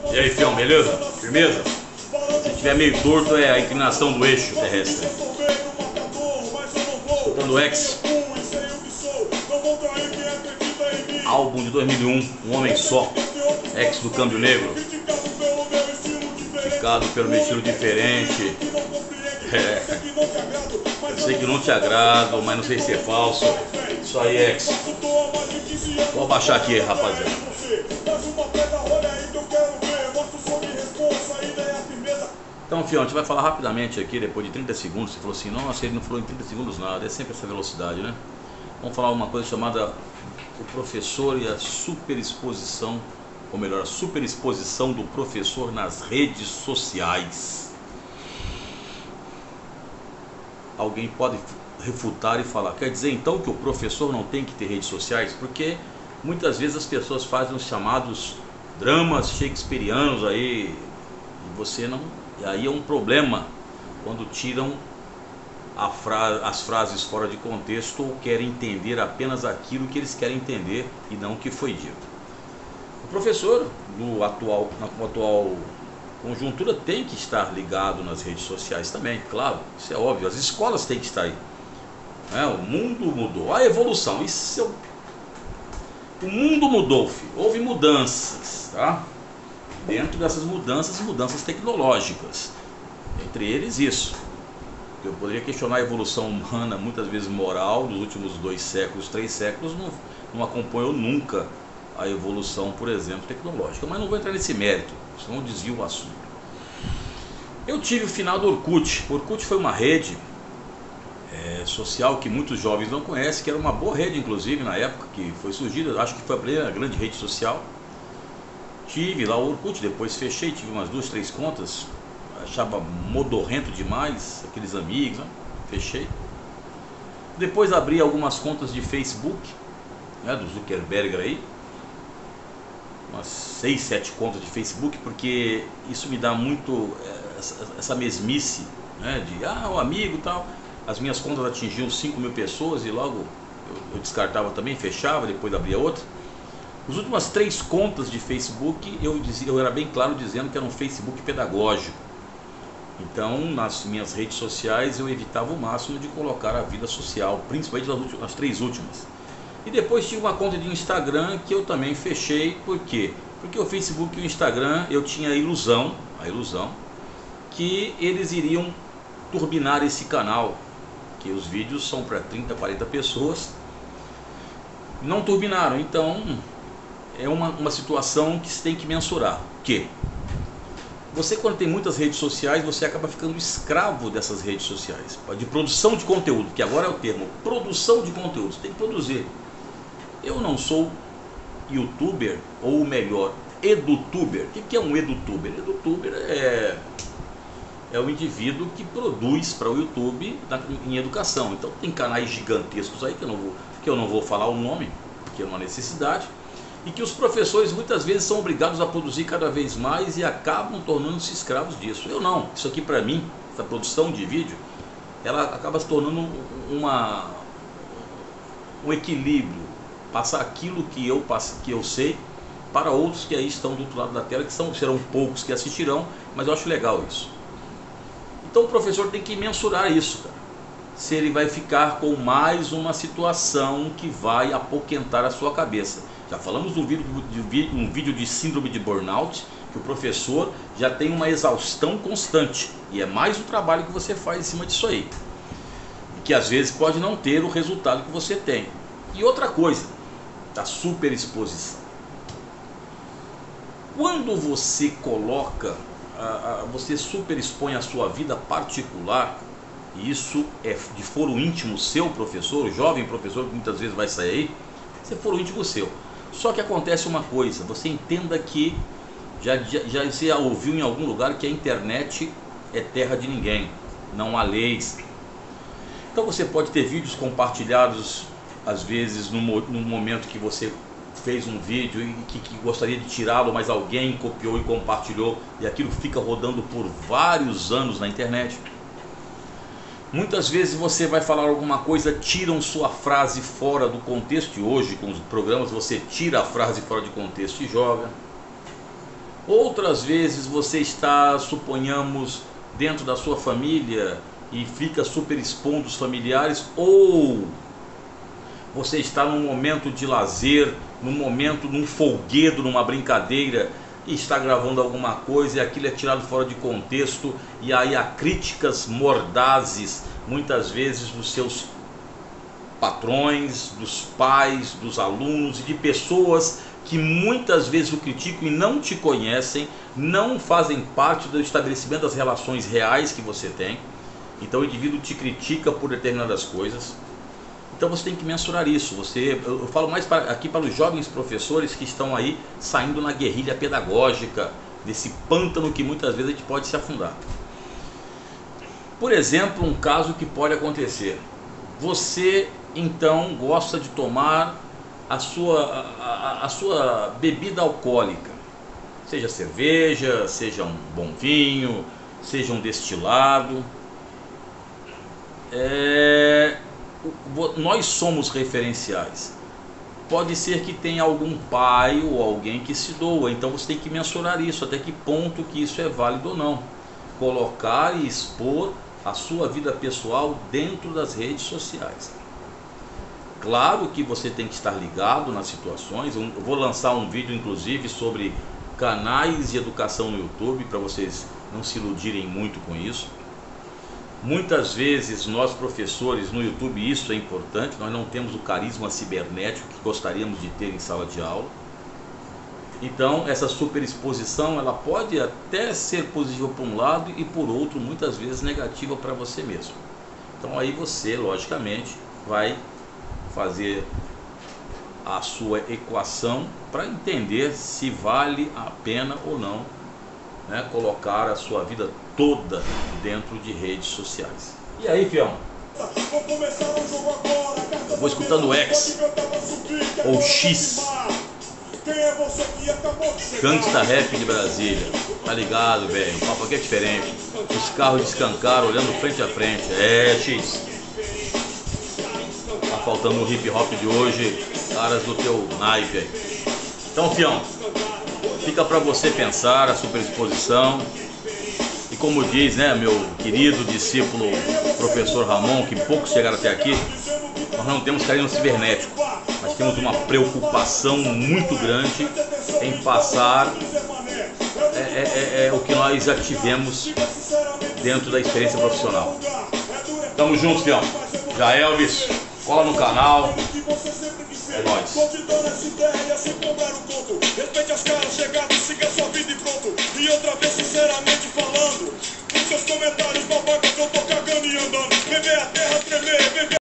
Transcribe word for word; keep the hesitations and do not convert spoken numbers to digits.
E aí, fião, beleza? Firmeza? Se estiver meio torto é a inclinação do eixo terrestre. Escutando X. Álbum de dois mil e um, Um Homem Só. X do Câmbio Negro. Picado pelo meu estilo diferente. É. Eu sei que não te agrado, mas não sei se é falso. Isso aí, X. Vou abaixar aqui, rapaziada. Então, fião, a gente vai falar rapidamente aqui, depois de trinta segundos. Você falou assim, nossa, ele não falou em trinta segundos nada. É sempre essa velocidade, né? Vamos falar uma coisa chamada o professor e a superexposição, ou melhor, a superexposição do professor nas redes sociais. Alguém pode refutar e falar, quer dizer então que o professor não tem que ter redes sociais? Porque muitas vezes as pessoas fazem os chamados dramas shakespearianos aí, e você não... E aí é um problema quando tiram a fra... as frases fora de contexto ou querem entender apenas aquilo que eles querem entender e não o que foi dito. O professor, no atual, na atual conjuntura, tem que estar ligado nas redes sociais também, claro, isso é óbvio. As escolas têm que estar aí. É, o mundo mudou, a evolução, isso é o... o mundo mudou, filho. Houve mudanças, tá? Dentro dessas mudanças, mudanças tecnológicas, entre eles isso. Eu poderia questionar a evolução humana, muitas vezes moral, dos últimos dois séculos, três séculos, não, não acompanhou nunca a evolução, por exemplo, tecnológica, mas não vou entrar nesse mérito, senão desvio o assunto. Eu tive o final do Orkut. O Orkut foi uma rede é, social que muitos jovens não conhecem, que era uma boa rede, inclusive, na época que foi surgida, acho que foi a primeira grande rede social. Tive lá o Orkut, depois fechei, tive umas duas, três contas, achava modorrento demais, aqueles amigos, né? Fechei. Depois abri algumas contas de Facebook, né, do Zuckerberg aí, umas seis, sete contas de Facebook, porque isso me dá muito essa, essa mesmice, né, de ah, o amigo e tal. As minhas contas atingiam cinco mil pessoas e logo eu, eu descartava também, fechava, depois abria outra. As últimas três contas de Facebook eu, dizia, eu era bem claro dizendo que era um Facebook pedagógico. Então, nas minhas redes sociais eu evitava o máximo de colocar a vida social, principalmente nas, últimas, nas três últimas. E depois tive uma conta de Instagram que eu também fechei. Por quê? Porque o Facebook e o Instagram eu tinha a ilusão, a ilusão que eles iriam turbinar esse canal, que os vídeos são para trinta, quarenta pessoas. Não turbinaram, então é uma, uma situação que se tem que mensurar. Que você, quando tem muitas redes sociais, você acaba ficando escravo dessas redes sociais, de produção de conteúdo, que agora é o termo, produção de conteúdo, você tem que produzir. Eu não sou youtuber, ou melhor, edutuber. O que é um edutuber? Edutuber é, é o indivíduo que produz para o YouTube na, em educação. Então tem canais gigantescos aí, que eu, não vou, que eu não vou falar o nome, porque é uma necessidade, e que os professores muitas vezes são obrigados a produzir cada vez mais e acabam tornando-se escravos disso. Eu não, isso aqui para mim, essa produção de vídeo, ela acaba se tornando uma, um equilíbrio, passar aquilo que eu, que eu sei para outros que aí estão do outro lado da tela, que são, serão poucos que assistirão, mas eu acho legal isso. Então o professor tem que mensurar isso, cara. Se ele vai ficar com mais uma situação que vai apoquentar a sua cabeça. Já falamos de um vídeo de, um vídeo de síndrome de burnout, que o professor já tem uma exaustão constante, e é mais o trabalho que você faz em cima disso aí, que às vezes pode não ter o resultado que você tem. E outra coisa, da superexposição. Quando você coloca, a, a, você superexpõe a sua vida particular, e isso é de foro íntimo seu, professor, o jovem professor que muitas vezes vai sair aí, isso é foro íntimo seu. Só que acontece uma coisa, você entenda que já, já, já você ouviu em algum lugar que a internet é terra de ninguém, não há leis. Então você pode ter vídeos compartilhados, às vezes no, no momento que você fez um vídeo e que, que gostaria de tirá-lo, mas alguém copiou e compartilhou, e aquilo fica rodando por vários anos na internet. Muitas vezes você vai falar alguma coisa, tiram sua frase fora do contexto, e hoje com os programas você tira a frase fora de contexto e joga. Outras vezes você está, suponhamos, dentro da sua família e fica super expondo os familiares, ou você está num momento de lazer, num momento, num folguedo, numa brincadeira, e está gravando alguma coisa e aquilo é tirado fora de contexto, e aí há críticas mordazes, muitas vezes dos seus patrões, dos pais, dos alunos e de pessoas que muitas vezes o criticam e não te conhecem, não fazem parte do estabelecimento das relações reais que você tem. Então o indivíduo te critica por determinadas coisas. Então você tem que mensurar isso. Você, eu falo mais para, aqui para os jovens professores que estão aí saindo na guerrilha pedagógica, desse pântano que muitas vezes a gente pode se afundar. Por exemplo, um caso que pode acontecer. Você então gosta de tomar a sua, a, a sua bebida alcoólica, seja cerveja, seja um bom vinho, seja um destilado. É... Nós somos referenciais. Pode ser que tenha algum pai ou alguém que se doa, então você tem que mensurar isso, até que ponto que isso é válido ou não. Colocar e expor a sua vida pessoal dentro das redes sociais. Claro que você tem que estar ligado nas situações. Eu vou lançar um vídeo inclusive sobre canais de educação no YouTube, para vocês não se iludirem muito com isso. Muitas vezes nós professores no YouTube, isso é importante, nós não temos o carisma cibernético que gostaríamos de ter em sala de aula. Então essa superexposição, ela pode até ser positiva por um lado e por outro muitas vezes negativa para você mesmo. Então aí você logicamente vai fazer a sua equação para entender se vale a pena ou não, né, colocar a sua vida toda dentro de redes sociais. E aí, fião? Eu vou escutando X ou X, Gangsta Rap de Brasília. Tá ligado, velho? O papo aqui é diferente. Os carros descancaram olhando frente a frente. É, X. Tá faltando o hip hop de hoje, caras do teu naipe aí. Então, fião, fica para você pensar a superexposição. E como diz, né, meu querido discípulo professor Ramon, que poucos chegaram até aqui, nós não temos carinho cibernético, nós temos uma preocupação muito grande em passar é, é, é, é, o que nós já tivemos dentro da experiência profissional. Tamo junto, fião. Já Elvis, cola no canal. É nóis. Respeite as caras chegadas, siga sua vida e pronto. E outra vez, sinceramente falando, nos seus comentários babacas eu tô cagando e andando. Beber a terra tremer, beber